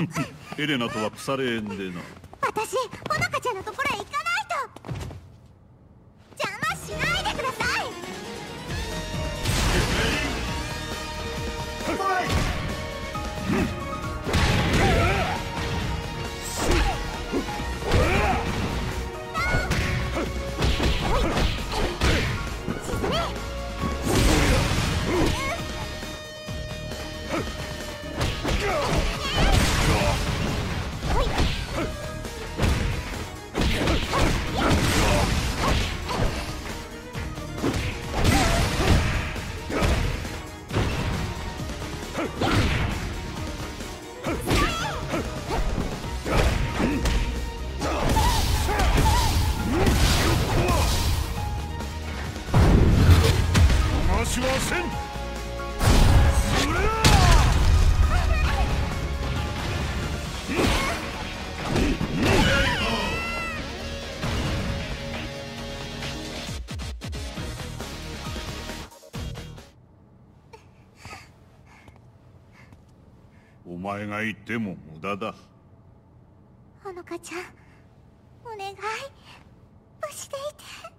エレナとは腐れ縁でな。 私、ほのかちゃんのところへ行かないと。邪魔しないでください。 お前が言っても無駄だ。 ほのかちゃん、お願い無事でいて。